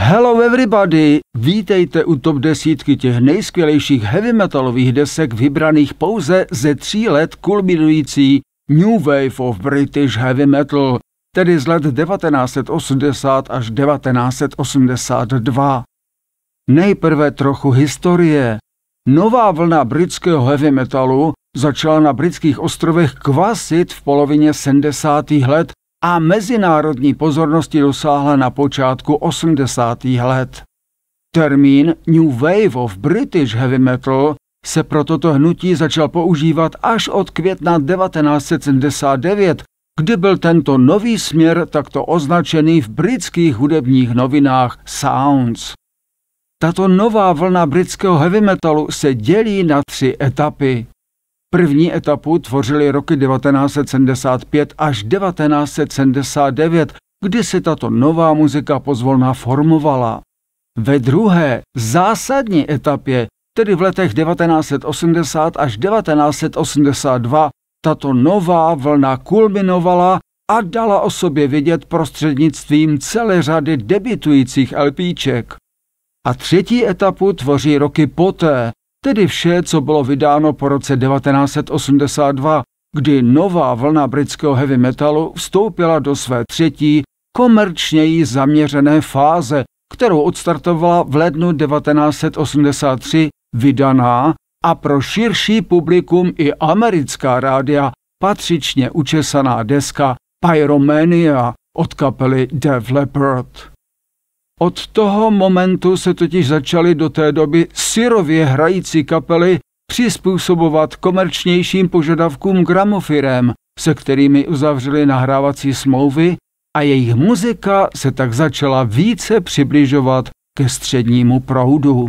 Hello everybody! Vítejte u top 10 těch nejskvělejších heavy metalových desek vybraných pouze ze 3 let kulminující New Wave of British Heavy Metal, tedy z let 1980 až 1982. Nejprve trochu historie. Nová vlna britského heavy metalu začala na britských ostrovech kvasit v polovině 70. let a mezinárodní pozornosti dosáhla na počátku 80. let. Termín New Wave of British Heavy Metal se pro toto hnutí začal používat až od května 1979, kdy byl tento nový směr takto označený v britských hudebních novinách Sounds. Tato nová vlna britského heavy metalu se dělí na 3 etapy. První etapu tvořily roky 1975 až 1979, kdy se tato nová muzika pozvolna formovala. Ve druhé zásadní etapě, tedy v letech 1980 až 1982, tato nová vlna kulminovala a dala o sobě vidět prostřednictvím celé řady debitujících LPček. A třetí etapu tvoří roky poté, tedy vše, co bylo vydáno po roce 1982, kdy nová vlna britského heavy metalu vstoupila do své třetí, komerčněji zaměřené fáze, kterou odstartovala v lednu 1983 vydaná a pro širší publikum i americká rádia patřičně učesaná deska Pyromania od kapely Def Leppard. Od toho momentu se totiž začaly do té doby syrově hrající kapely přizpůsobovat komerčnějším požadavkům gramofirem, se kterými uzavřely nahrávací smlouvy, a jejich muzika se tak začala více přibližovat ke střednímu proudu.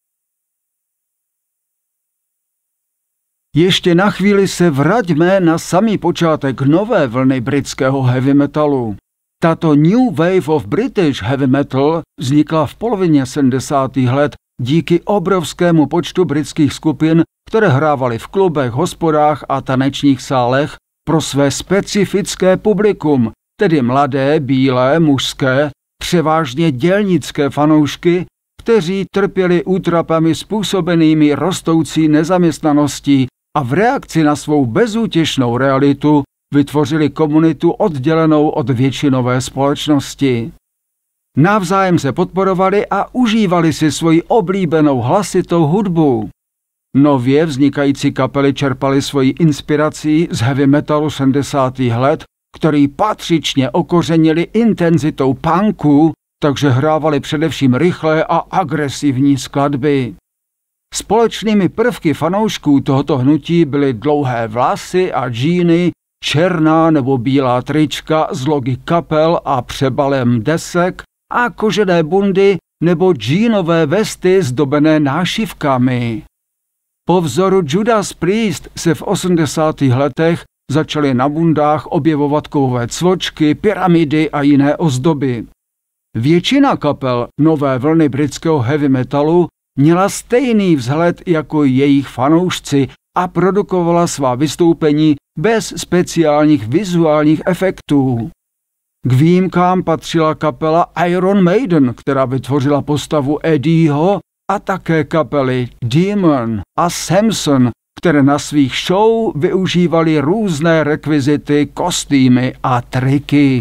Ještě na chvíli se vraťme na samý počátek nové vlny britského heavy metalu. Tato New Wave of British Heavy Metal vznikla v polovině 70. let díky obrovskému počtu britských skupin, které hrávaly v klubech, hospodách a tanečních sálech pro své specifické publikum, tedy mladé, bílé, mužské, převážně dělnické fanoušky, kteří trpěli útrapami způsobenými rostoucí nezaměstnaností a v reakci na svou bezútěšnou realitu vytvořili komunitu oddělenou od většinové společnosti. Navzájem se podporovali a užívali si svoji oblíbenou hlasitou hudbu. Nově vznikající kapely čerpaly svoji inspirací z heavy metalu 70. let, který patřičně okořenili intenzitou punku, takže hrávali především rychlé a agresivní skladby. Společnými prvky fanoušků tohoto hnutí byly dlouhé vlasy a džíny, černá nebo bílá trička s logy kapel a přebalem desek a kožené bundy nebo džínové vesty zdobené nášivkami. Po vzoru Judas Priest se v 80. letech začaly na bundách objevovat kovové cvočky, pyramidy a jiné ozdoby. Většina kapel nové vlny britského heavy metalu měla stejný vzhled jako jejich fanoušci a produkovala svá vystoupení bez speciálních vizuálních efektů. K výjimkám patřila kapela Iron Maiden, která vytvořila postavu Eddieho, a také kapely Demon a Samson, které na svých show využívaly různé rekvizity, kostýmy a triky.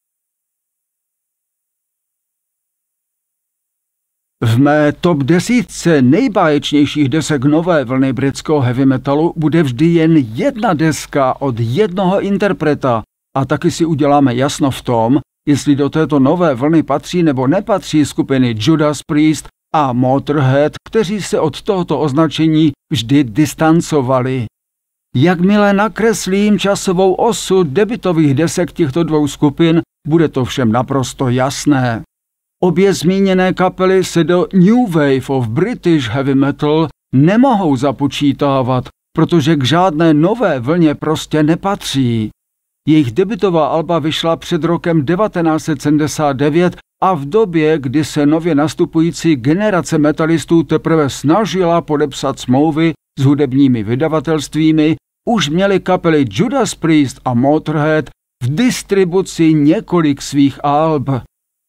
V mé top 10 nejbáječnějších desek nové vlny britského heavy metalu bude vždy jen jedna deska od jednoho interpreta a taky si uděláme jasno v tom, jestli do této nové vlny patří nebo nepatří skupiny Judas Priest a Motorhead, kteří se od tohoto označení vždy distancovali. Jakmile nakreslím časovou osu debutových desek těchto dvou skupin, bude to všem naprosto jasné. Obě zmíněné kapely se do New Wave of British Heavy Metal nemohou započítávat, protože k žádné nové vlně prostě nepatří. Jejich debutová alba vyšla před rokem 1979 a v době, kdy se nově nastupující generace metalistů teprve snažila podepsat smlouvy s hudebními vydavatelstvími, už měly kapely Judas Priest a Motorhead v distribuci několik svých alb.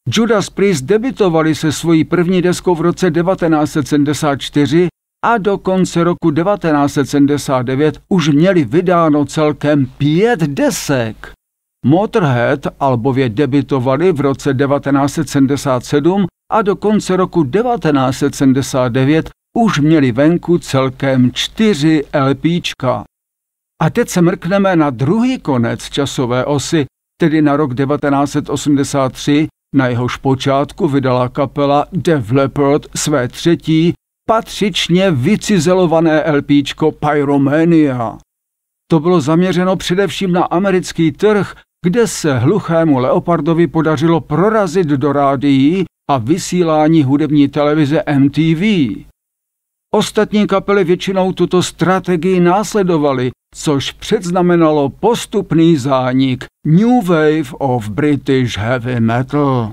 Judas Priest debutovali se svojí první deskou v roce 1974 a do konce roku 1979 už měli vydáno celkem 5 desek. Motorhead albově debutovali v roce 1977 a do konce roku 1979 už měli venku celkem 4 LPčka. A teď se mrkneme na druhý konec časové osy, tedy na rok 1983, na jehož počátku vydala kapela Def Leppard své třetí, patřičně vycizelované LPčko Pyromania. To bylo zaměřeno především na americký trh, kde se hluchému Leopardovi podařilo prorazit do rádií a vysílání hudební televize MTV. Ostatní kapely většinou tuto strategii následovaly, což předznamenalo postupný zánik New Wave of British Heavy Metal.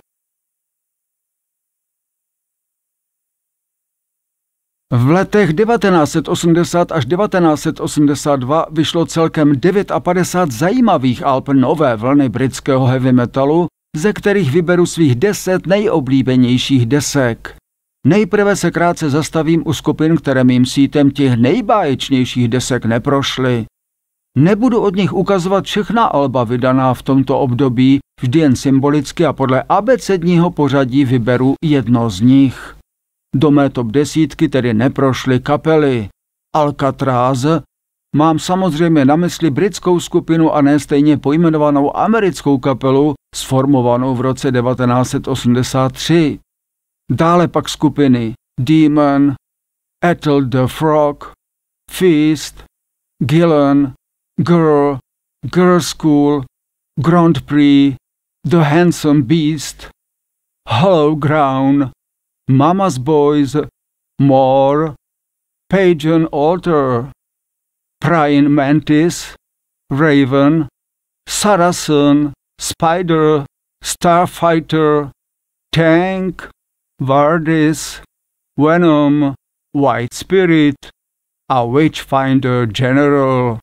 V letech 1980 až 1982 vyšlo celkem 59 zajímavých alb nové vlny britského heavy metalu, ze kterých vyberu svých 10 nejoblíbenějších desek. Nejprve se krátce zastavím u skupin, které mým sítem těch nejbáječnějších desek neprošly. Nebudu od nich ukazovat všechna alba vydaná v tomto období, vždy jen symbolicky a podle abecedního pořadí vyberu jedno z nich. Do mé top 10 tedy neprošly kapely. Alcatraz, mám samozřejmě na mysli britskou skupinu a ne stejně pojmenovanou americkou kapelu, sformovanou v roce 1983. Dále pak skupiny Demon, Ethel the Frog, Feast, Gillan, Girl, Girl School, Grand Prix, The Handsome Beast, Hollow Ground, Mama's Boys, More, Pagan Altar, Praying Mantis, Raven, Saracen, Spider, Starfighter, Tank, Vardis, Venom, White Spirit a Witchfinder General.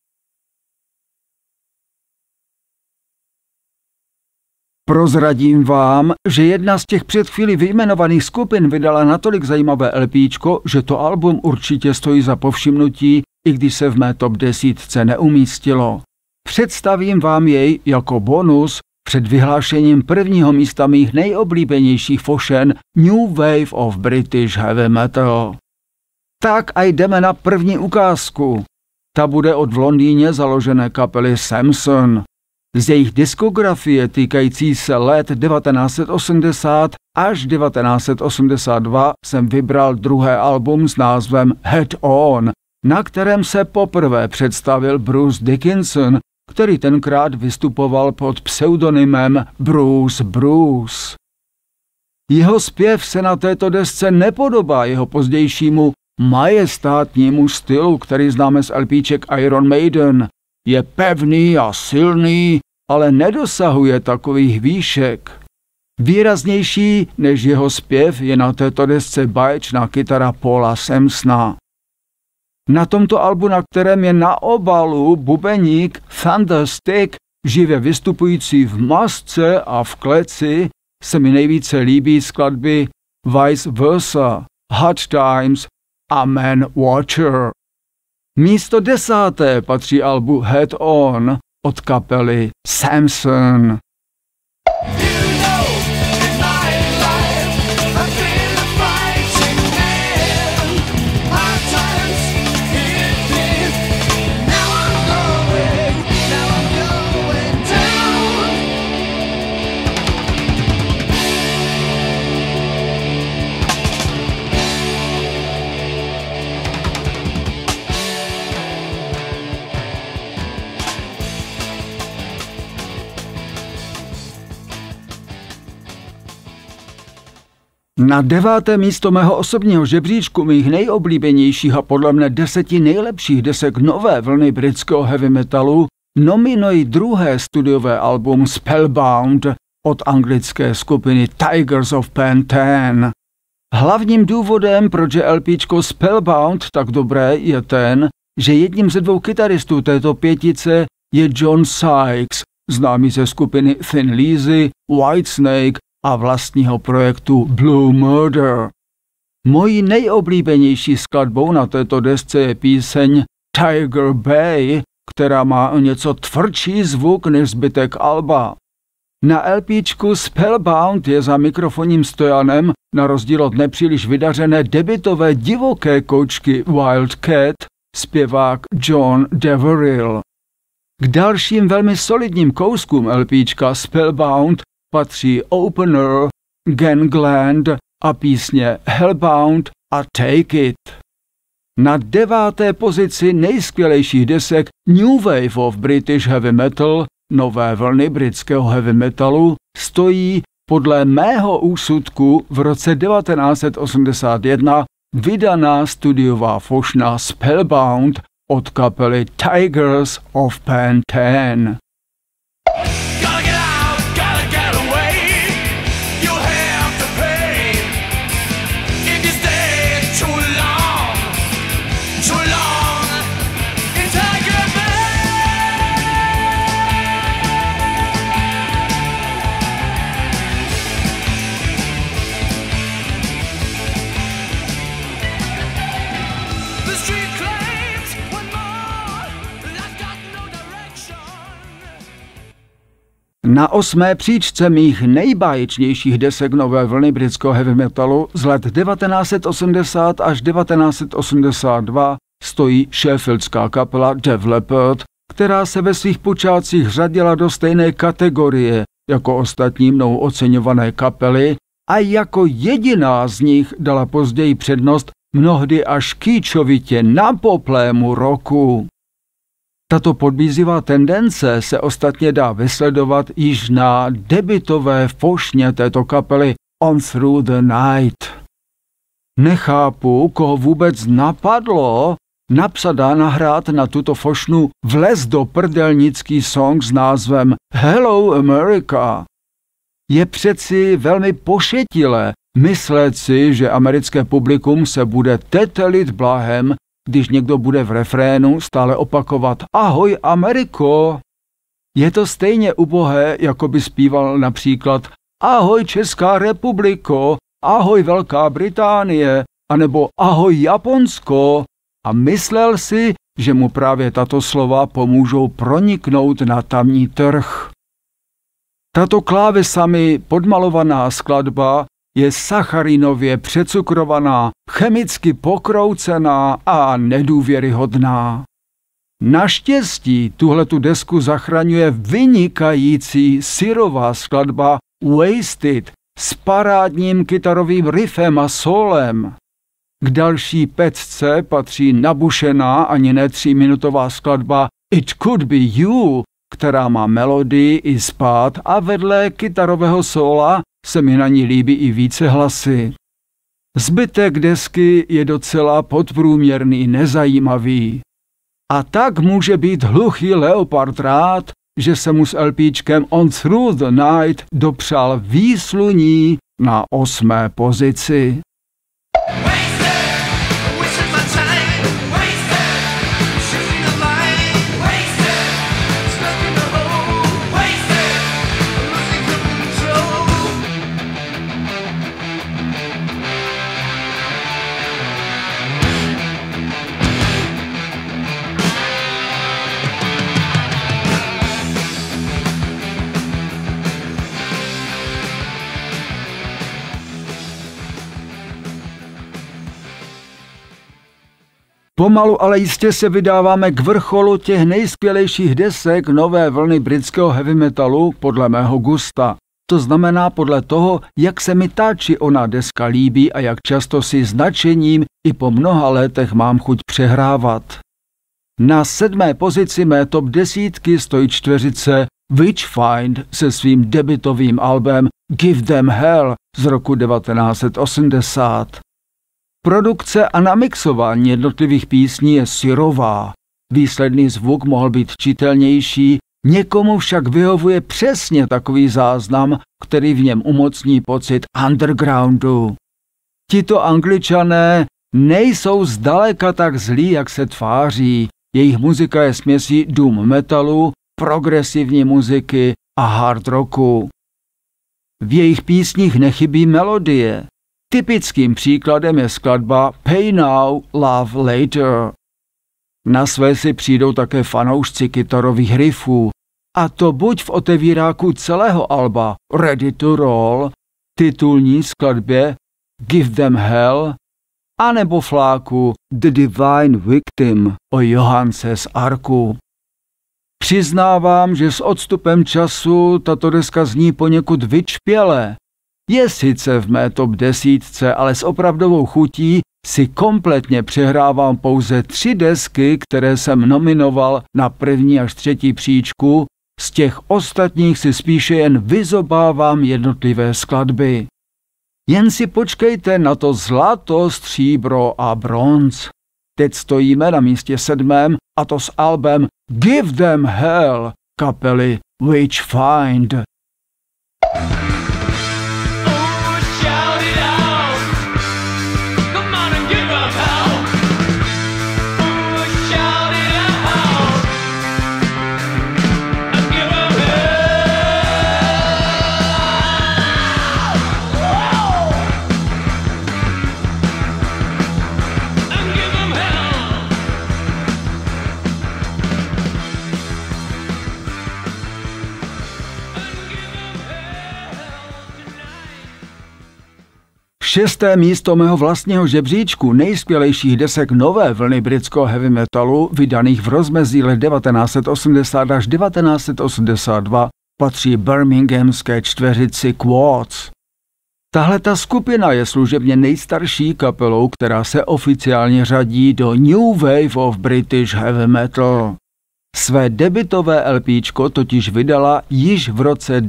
Prozradím vám, že jedna z těch před chvíli vyjmenovaných skupin vydala natolik zajímavé LPčko, že to album určitě stojí za povšimnutí, i když se v mé top 10 neumístilo. Představím vám jej jako bonus před vyhlášením prvního místa mých nejoblíbenějších fošen New Wave of British Heavy Metal. Tak a jdeme na první ukázku. Ta bude od v Londýně založené kapely Samson. Z jejich diskografie týkající se let 1980 až 1982 jsem vybral druhé album s názvem Head On, na kterém se poprvé představil Bruce Dickinson, který tenkrát vystupoval pod pseudonymem Bruce. Jeho zpěv se na této desce nepodobá jeho pozdějšímu majestátnímu stylu, který známe z LPček Iron Maiden. Je pevný a silný, ale nedosahuje takových výšek. Výraznější než jeho zpěv je na této desce báječná kytara Paula Samsona. Na tomto albu, na kterém je na obalu bubeník Thunderstick, živě vystupující v masce a v kleci, se mi nejvíce líbí skladby Vice Versa, Hard Times a Man Watcher. Místo 10. patří albu Head On od kapely Samson. Na 9. místo mého osobního žebříčku mých nejoblíbenějších a podle mne 10 nejlepších desek nové vlny britského heavy metalu nominuji druhé studiové album Spellbound od anglické skupiny Tigers of Pantane. Hlavním důvodem, proč je LPčko Spellbound tak dobré, je ten, že jedním ze dvou kytaristů této pětice je John Sykes, známý ze skupiny Thin Lizzy, Whitesnake a vlastního projektu Blue Murder. Mojí nejoblíbenější skladbou na této desce je píseň Tiger Bay, která má o něco tvrdší zvuk než zbytek alba. Na LPčku Spellbound je za mikrofonním stojanem, na rozdíl od nepříliš vydařené debutové divoké kočky Wildcat, zpěvák John Deverell. K dalším velmi solidním kouskům LPčka Spellbound patří Opener, Gangland a písně Hellbound a Take It. Na 9. pozici nejskvělejších desek New Wave of British Heavy Metal, nové vlny britského heavy metalu, stojí podle mého úsudku v roce 1981 vydaná studiová fošna Spellbound od kapely Tigers of Pantane. Na 8. příčce mých nejbáječnějších desek nové vlny britského heavy metalu z let 1980 až 1982 stojí sheffieldská kapela Def Leppard, která se ve svých počátcích řadila do stejné kategorie jako ostatní mnou oceňované kapely a jako jediná z nich dala později přednost mnohdy až kýčovitě napoplému rocku. Tato podbízivá tendence se ostatně dá vysledovat již na debutové fošně této kapely On Through the Night. Nechápu, koho vůbec napadlo napsat a nahrát na tuto fošnu vlez do prdelnický song s názvem Hello America. Je přeci velmi pošetilé myslet si, že americké publikum se bude tetelit blahem, když někdo bude v refrénu stále opakovat Ahoj Ameriko. Je to stejně ubohé, jako by zpíval například Ahoj Česká republiko, ahoj Velká Británie, anebo ahoj Japonsko a myslel si, že mu právě tato slova pomůžou proniknout na tamní trh. Tato klávesami podmalovaná skladba je sacharinově přecukrovaná, chemicky pokroucená a nedůvěryhodná. Naštěstí tuhletu desku zachraňuje vynikající syrová skladba Wasted s parádním kytarovým riffem a solem. K další pecce patří nabušená ani ne 3minutová skladba It Could Be You, která má melodii i spád a vedle kytarového sóla se mi na ní líbí i více hlasy. Zbytek desky je docela podprůměrný, nezajímavý. A tak může být hluchý Leopard rád, že se mu s LPčkem On Through the Night dopřál výsluní na 8. pozici. Pomalu, ale jistě se vydáváme k vrcholu těch nejskvělejších desek nové vlny britského heavy metalu podle mého gusta. To znamená podle toho, jak se mi ta či ona deska líbí a jak často si s nadšením i po mnoha letech mám chuť přehrávat. Na 7. pozici mé top 10 stojí čtveřice Witchfind se svým debutovým albem Give Them Hell z roku 1980. Produkce a namixování jednotlivých písní je syrová. Výsledný zvuk mohl být čitelnější, někomu však vyhovuje přesně takový záznam, který v něm umocní pocit undergroundu. Tito Angličané nejsou zdaleka tak zlí, jak se tváří. Jejich muzika je směsí doom metalu, progresivní muziky a hard rocku. V jejich písních nechybí melodie. Typickým příkladem je skladba Pay Now, Love Later. Na své si přijdou také fanoušci kytarových riffů, a to buď v otevíráku celého alba Ready to Roll, titulní skladbě Give Them Hell, anebo fláku The Divine Victim o Johance z Arku. Přiznávám, že s odstupem času tato deska zní poněkud vyčpěle. Je sice v mé top 10, ale s opravdovou chutí si kompletně přehrávám pouze 3 desky, které jsem nominoval na 1. až 3. příčku, z těch ostatních si spíše jen vyzobávám jednotlivé skladby. Jen si počkejte na to zlato, stříbro a bronz. Teď stojíme na místě 7. a to s albem Give Them Hell kapely Witchfind. Šesté místo mého vlastního žebříčku nejskvělejších desek nové vlny britského heavy metalu, vydaných v rozmezí let 1980 až 1982, patří birminghamské čtveřici Quads. Tahleta skupina je služebně nejstarší kapelou, která se oficiálně řadí do New Wave of British Heavy Metal. Své debutové LPčko totiž vydala již v roce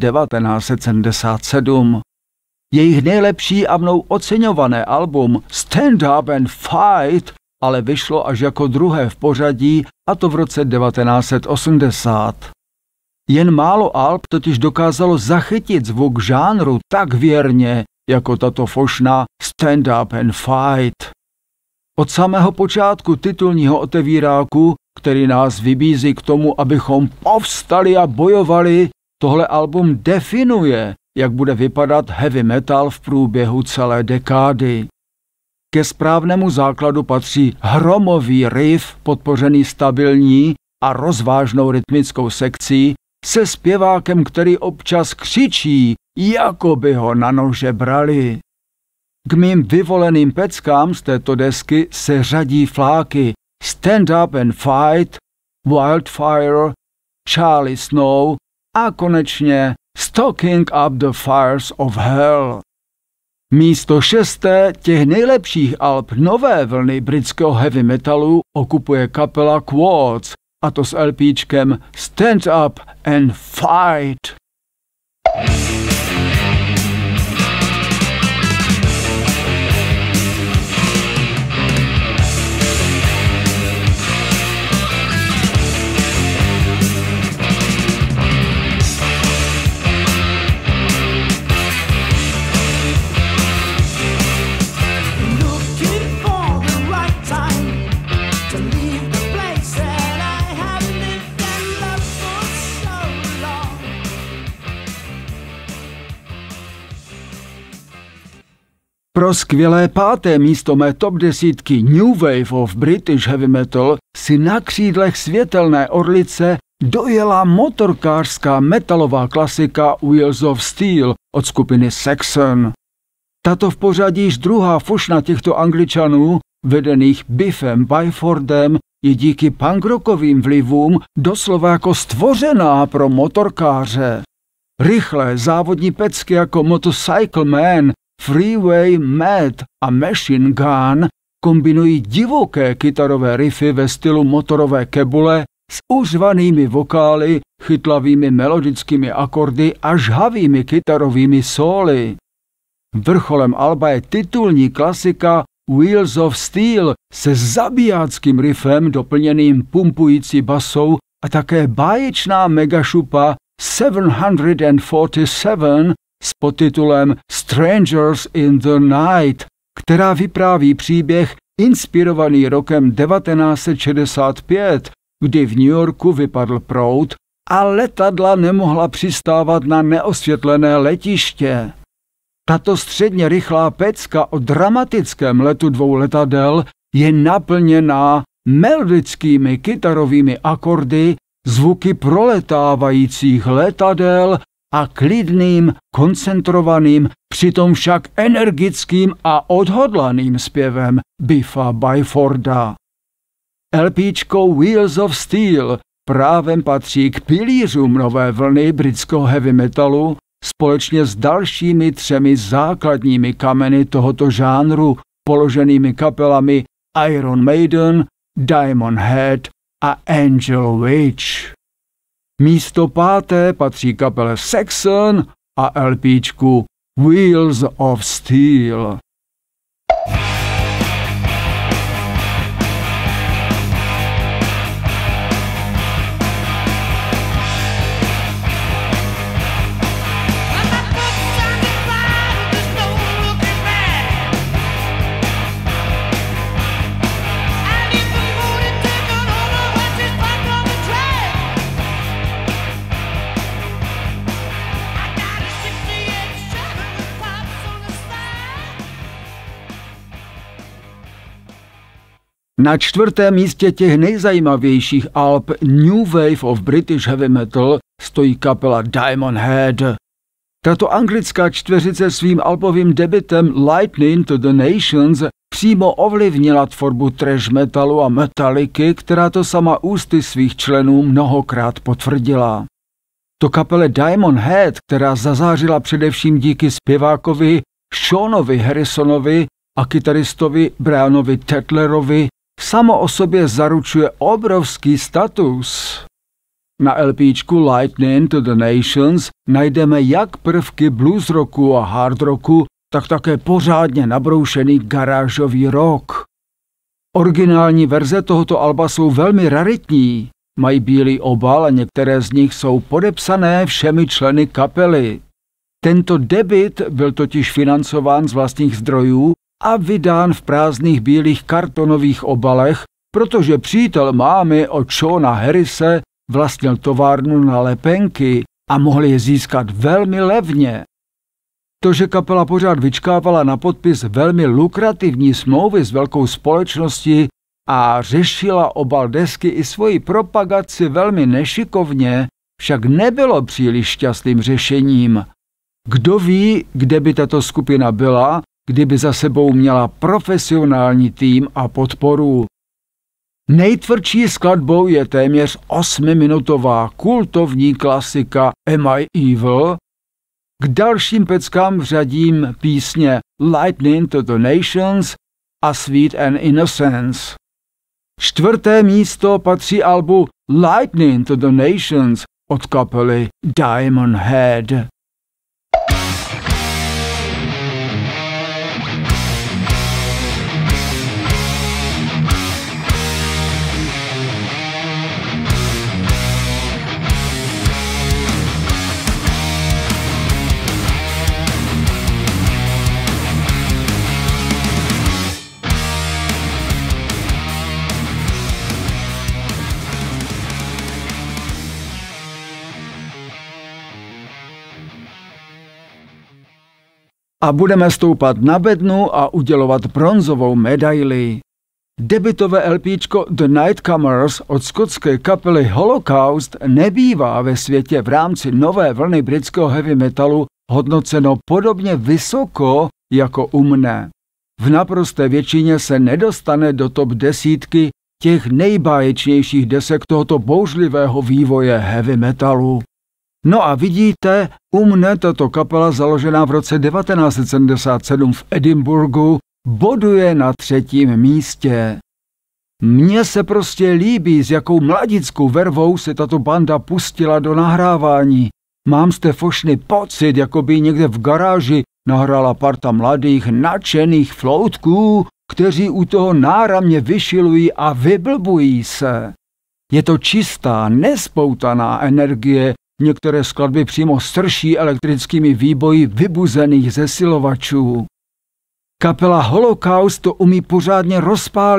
1977. Jejich nejlepší a mnou oceňované album Stand Up and Fight ale vyšlo až jako druhé v pořadí, a to v roce 1980. Jen málo alb totiž dokázalo zachytit zvuk žánru tak věrně, jako tato fošna Stand Up and Fight. Od samého počátku titulního otevíráku, který nás vybízí k tomu, abychom povstali a bojovali, tohle album definuje, jak bude vypadat heavy metal v průběhu celé dekády. Ke správnému základu patří hromový riff podpořený stabilní a rozvážnou rytmickou sekcí se zpěvákem, který občas křičí, jako by ho na nože brali. K mým vyvoleným peckám z této desky se řadí fláky Stand Up and Fight, Wildfire, Charlie Snow a konečně Stoking Up the Fires of Hell. Místo 6. těch nejlepších alb nové vlny britského heavy metalu okupuje kapela Quads, a to s LPčkem Stand Up and Fight. Pro skvělé 5. místo mé top 10 New Wave of British Heavy Metal si na křídlech světelné orlice dojela motorkářská metalová klasika Wheels of Steel od skupiny Saxon. Tato v pořadí již druhá fošna těchto Angličanů, vedených Biffem Byfordem, je díky punkrockovým vlivům doslova jako stvořená pro motorkáře. Rychlé závodní pecky jako Motorcycle Man, Freeway Mad a Machine Gun kombinují divoké kytarové riffy ve stylu motorové kebule s uřvanými vokály, chytlavými melodickými akordy a žhavými kytarovými sóly. Vrcholem alba je titulní klasika Wheels of Steel se zabijáckým riffem doplněným pumpující basou a také báječná megašupa 747 s podtitulem Strangers in the Night, která vypráví příběh inspirovaný rokem 1965, kdy v New Yorku vypadl proud a letadla nemohla přistávat na neosvětlené letiště. Tato středně rychlá pecka o dramatickém letu 2 letadel je naplněná melodickými kytarovými akordy, zvuky proletávajících letadel a klidným, koncentrovaným, přitom však energickým a odhodlaným zpěvem Biffa Byforda. LPčko Wheels of Steel právem patří k pilířům nové vlny britského heavy metalu společně s dalšími 3 základními kameny tohoto žánru položenými kapelami Iron Maiden, Diamond Head a Angel Witch. Místo 5. patří kapele Saxon a LPčku Wheels of Steel. Na 4. místě těch nejzajímavějších alb New Wave of British Heavy Metal stojí kapela Diamond Head. Tato anglická čtveřice svým albovým debutem Lightning to the Nations přímo ovlivnila tvorbu thrash metalu a Metallicy, která to sama ústy svých členů mnohokrát potvrdila. To kapele Diamond Head, která zazářila především díky zpěvákovi Seanovi Harrisonovi a kytaristovi Brianovi Tetlerovi, samo o sobě zaručuje obrovský status. Na LPčku Lightning to the Nations najdeme jak prvky blues rocku a hard rocku, tak také pořádně nabroušený garážový rock. Originální verze tohoto alba jsou velmi raritní, mají bílý obal a některé z nich jsou podepsané všemi členy kapely. Tento debut byl totiž financován z vlastních zdrojů a vydán v prázdných bílých kartonových obalech, protože přítel mámy od Seana Harrise vlastnil továrnu na lepenky a mohl je získat velmi levně. To, že kapela pořád vyčkávala na podpis velmi lukrativní smlouvy s velkou společností a řešila obal desky i svoji propagaci velmi nešikovně, však nebylo příliš šťastným řešením. Kdo ví, kde by tato skupina byla, kdyby za sebou měla profesionální tým a podporu. Nejtvrdší skladbou je téměř 8minutová kultovní klasika Am I Evil. K dalším peckám řadím písně Lightning to the Nations a Sweet and Innocence. 4. místo patří albu Lightning to the Nations od kapely Diamond Head. A budeme stoupat na bednu a udělovat bronzovou medaili. Debutové LPčko The Nightcomers od skotské kapely Holocaust nebývá ve světě v rámci nové vlny britského heavy metalu hodnoceno podobně vysoko jako u mne. V naprosté většině se nedostane do top 10 těch nejbáječnějších desek tohoto bouřlivého vývoje heavy metalu. No a vidíte, u mne tato kapela založená v roce 1977 v Edinburghu boduje na 3. místě. Mně se prostě líbí, s jakou mladickou vervou se tato banda pustila do nahrávání. Mám z té fošny pocit, jako by někde v garáži nahrála parta mladých nadšených floutků, kteří u toho náramně vyšilují a vyblbují se. Je to čistá, nespoutaná energie, některé skladby přímo strší elektrickými výboji vybuzených zesilovačů. Kapela Holocaust to umí pořádně rozpálit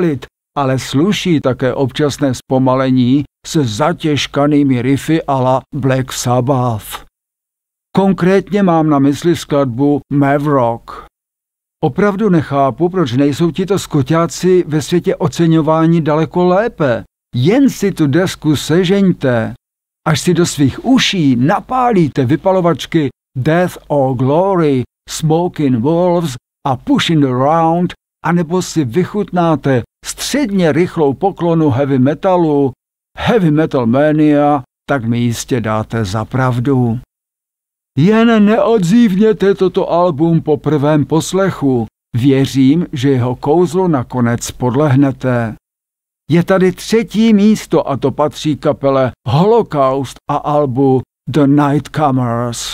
ale sluší také občasné zpomalení se zatěžkanými riffy a la Black Sabbath. Konkrétně mám na mysli skladbu Mavrock. Opravdu nechápu, proč nejsou tito skoťáci ve světě oceňováni daleko lépe. Jen si tu desku sežeňte. Až si do svých uší napálíte vypalovačky Death or Glory, Smoking Wolves a Pushing Around, anebo si vychutnáte středně rychlou poklonu heavy metalu, Heavy Metal Mania, tak mi jistě dáte za pravdu. Jen neodzívněte toto album po prvém poslechu. Věřím, že jeho kouzlu nakonec podlehnete. Je tady 3. místo a to patří kapele Holocaust a albu The Nightcomers.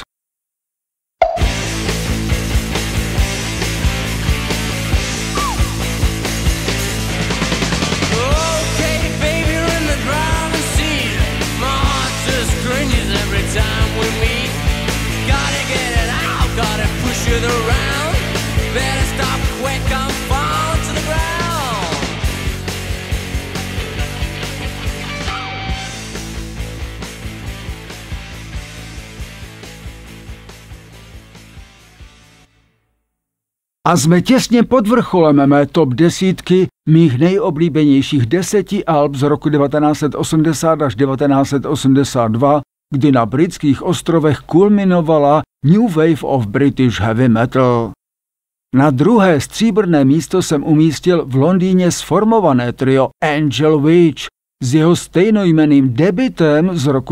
A jsme těsně pod vrcholem mé top 10 mých nejoblíbenějších 10 alb z roku 1980 až 1982, kdy na britských ostrovech kulminovala New Wave of British Heavy Metal. Na druhé stříbrné místo jsem umístil v Londýně sformované trio Angel Witch s jeho stejnojmenným debutem z roku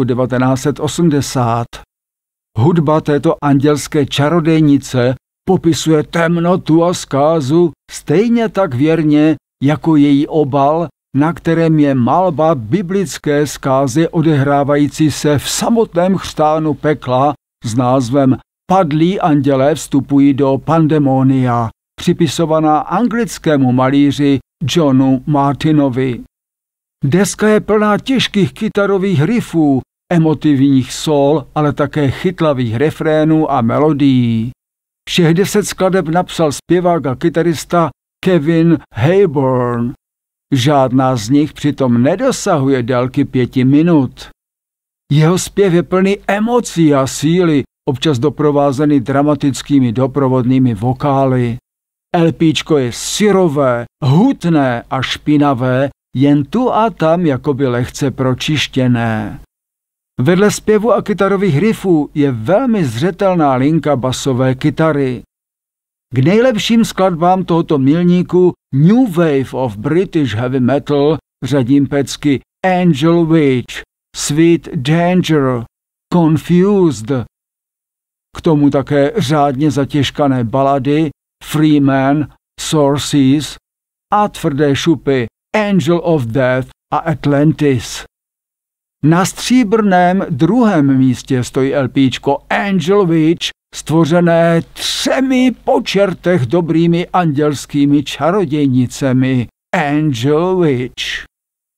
1980. Hudba této andělské čarodejnice popisuje temnotu a zkázu stejně tak věrně jako její obal, na kterém je malba biblické zkázy odehrávající se v samotném chřtánu pekla s názvem Padlí andělé vstupují do pandemonia, připisovaná anglickému malíři Johnu Martinovi. Deska je plná těžkých kytarových riffů, emotivních sól, ale také chytlavých refrénů a melodií. Všech 10 skladeb napsal zpěvák a kytarista Kevin Hayborn. Žádná z nich přitom nedosahuje délky 5 minut. Jeho zpěv je plný emocí a síly, občas doprovázený dramatickými doprovodnými vokály. LPčko je syrové, hutné a špinavé, jen tu a tam jakoby lehce pročištěné. Vedle zpěvu a kytarových riffů je velmi zřetelná linka basové kytary. K nejlepším skladbám tohoto milníku New Wave of British Heavy Metal řadím pecky Angel Witch, Sweet Danger, Confused. K tomu také řádně zatěžkané balady Freeman, Sources a tvrdé šupy Angel of Death a Atlantis. Na stříbrném druhém místě stojí LPčko Angel Witch, stvořené 3 po čertech dobrými andělskými čarodějnicemi. Angel Witch.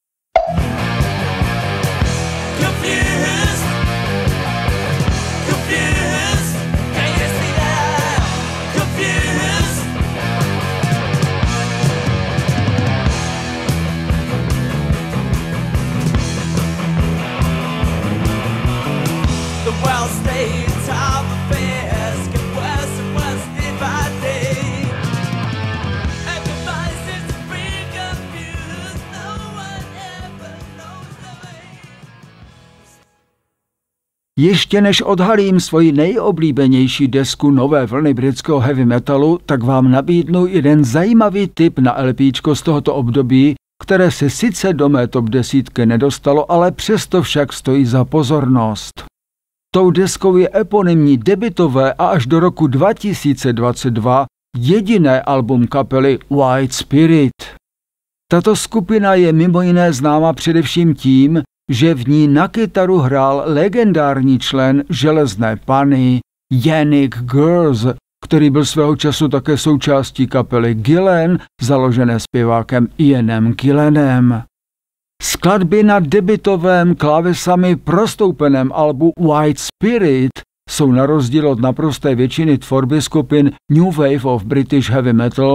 Ještě než odhalím svoji nejoblíbenější desku nové vlny britského heavy metalu, tak vám nabídnu jeden zajímavý tip na LPčko z tohoto období, které se sice do mé top 10 nedostalo, ale přesto však stojí za pozornost. Tou deskou je eponymní debutové a až do roku 2022 jediné album kapely White Spirit. Tato skupina je mimo jiné známa především tím, že v ní na kytaru hrál legendární člen Železné Panny Yannick Gers, který byl svého času také součástí kapely Gillen, založené zpěvákem Ianem Gillenem. Skladby na debutovém klávesami prostoupeném albu White Spirit jsou na rozdíl od naprosté většiny tvorby skupin New Wave of British Heavy Metal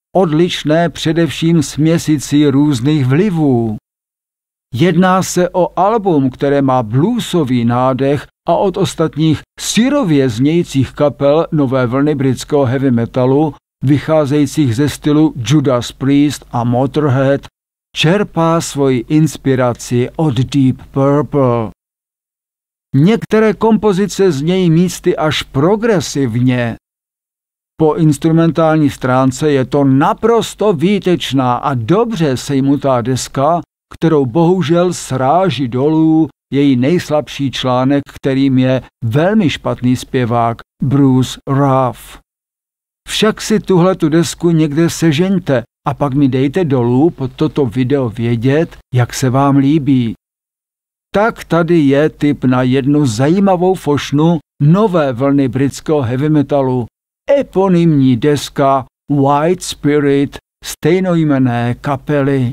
odlišné především směsicí různých vlivů. Jedná se o album, které má bluesový nádech a od ostatních syrově znějících kapel nové vlny britského heavy metalu, vycházejících ze stylu Judas Priest a Motorhead, čerpá svoji inspiraci od Deep Purple. Některé kompozice znějí místy až progresivně. Po instrumentální stránce je to naprosto výtečná a dobře sejmutá deska, kterou bohužel sráží dolů její nejslabší článek, kterým je velmi špatný zpěvák Bruce Ruff. Však si tuhletu desku někde sežeňte a pak mi dejte dolů pod toto video vědět, jak se vám líbí. Tak tady je tip na jednu zajímavou fošnu nové vlny britského heavy metalu, eponymní deska White Spirit stejnojmenné kapely.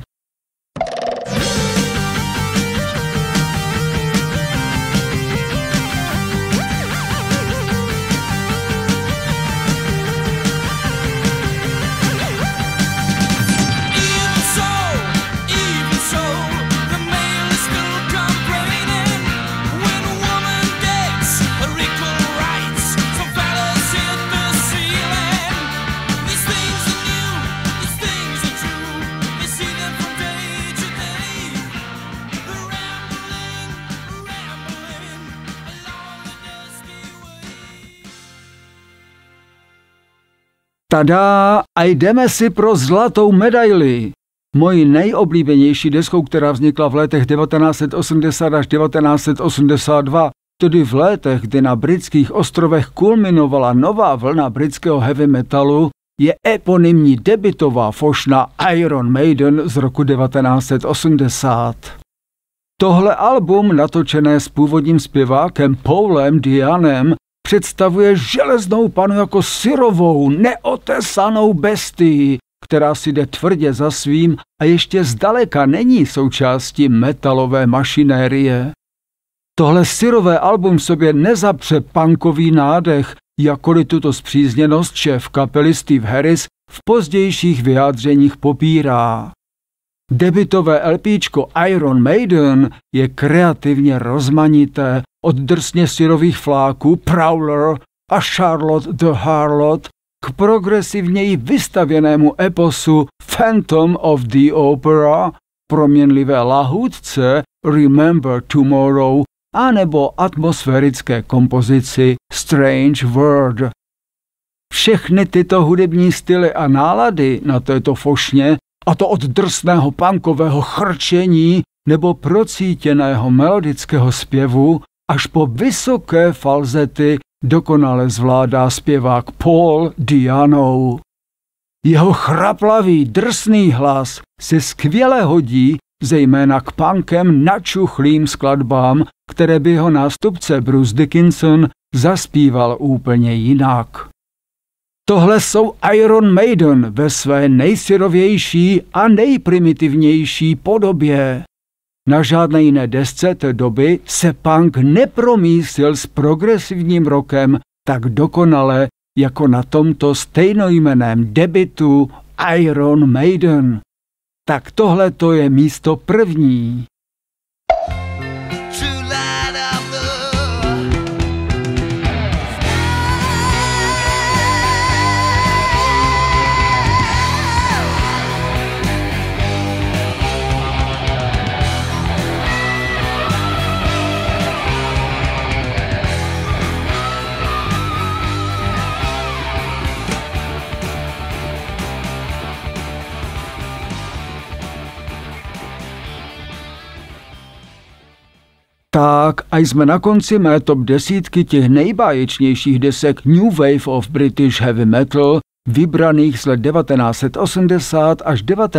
Tada! A jdeme si pro zlatou medaili. Mojí nejoblíbenější deskou, která vznikla v letech 1980 až 1982, tedy v letech, kdy na britských ostrovech kulminovala nová vlna britského heavy metalu, je eponymní debutová fošna Iron Maiden z roku 1980. Tohle album, natočené s původním zpěvákem Paulem Dianem, představuje železnou panu jako syrovou, neotesanou bestii, která si jde tvrdě za svým a ještě zdaleka není součástí metalové mašinérie. Tohle syrové album sobě nezapře punkový nádech, jakkoliv tuto spřízněnost šéf kapely Steve Harris v pozdějších vyjádřeních popírá. Debutové LPčko Iron Maiden je kreativně rozmanité, od drsně syrových fláků Prowler a Charlotte the Harlot k progresivněji vystavěnému eposu Phantom of the Opera, proměnlivé lahůdce Remember Tomorrow anebo atmosférické kompozici Strange World. Všechny tyto hudební styly a nálady na této fošně, a to od drsného punkového chrčení nebo procítěného melodického zpěvu až po vysoké falzety, dokonale zvládá zpěvák Paul Diano. Jeho chraplavý, drsný hlas se skvěle hodí zejména k punkem načuchlým skladbám, které by jeho nástupce Bruce Dickinson zaspíval úplně jinak. Tohle jsou Iron Maiden ve své nejsyrovější a nejprimitivnější podobě. Na žádné jiné desce té doby se punk nepromísil s progresivním rockem tak dokonale jako na tomto stejnojmenném debutu Iron Maiden. Tak tohle to je místo první. Tak a jsme na konci mé top 10 těch nejbáječnějších desek New Wave of British Heavy Metal, vybraných z let 1980 až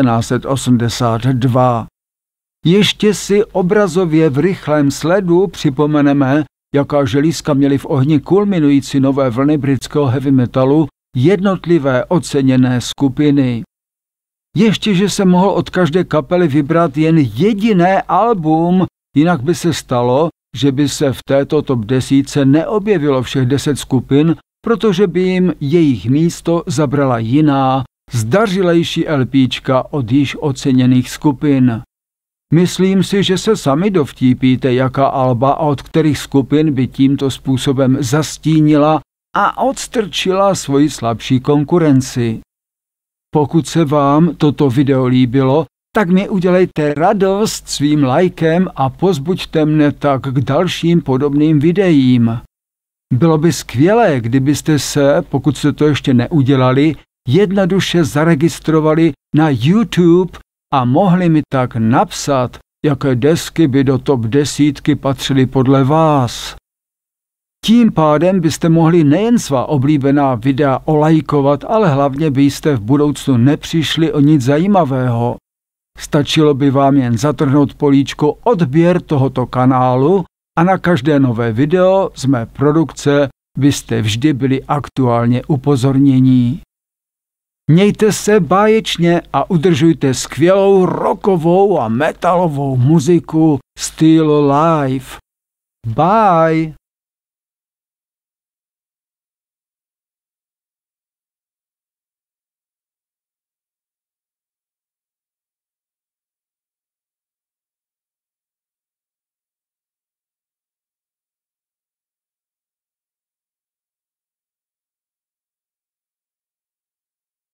1982. Ještě si obrazově v rychlém sledu připomeneme, jaká želízka měly v ohni kulminující nové vlny britského heavy metalu jednotlivé oceněné skupiny. Ještě, že se mohl od každé kapely vybrat jen jediné album, jinak by se stalo, že by se v této top 10 neobjevilo všech 10 skupin, protože by jim jejich místo zabrala jiná, zdařilejší LPčka od již oceněných skupin. Myslím si, že se sami dovtípíte, jaká alba a od kterých skupin by tímto způsobem zastínila a odstrčila svoji slabší konkurenci. Pokud se vám toto video líbilo, tak mi udělejte radost svým lajkem a pozbuďte mne tak k dalším podobným videím. Bylo by skvělé, kdybyste se, pokud jste to ještě neudělali, jednoduše zaregistrovali na YouTube a mohli mi tak napsat, jaké desky by do top 10 patřily podle vás. Tím pádem byste mohli nejen svá oblíbená videa olajkovat, ale hlavně byste v budoucnu nepřišli o nic zajímavého. Stačilo by vám jen zatrhnout políčko odběr tohoto kanálu a na každé nové video z mé produkce byste vždy byli aktuálně upozornění. Mějte se báječně a udržujte skvělou rockovou a metalovou muziku styl live. Bye!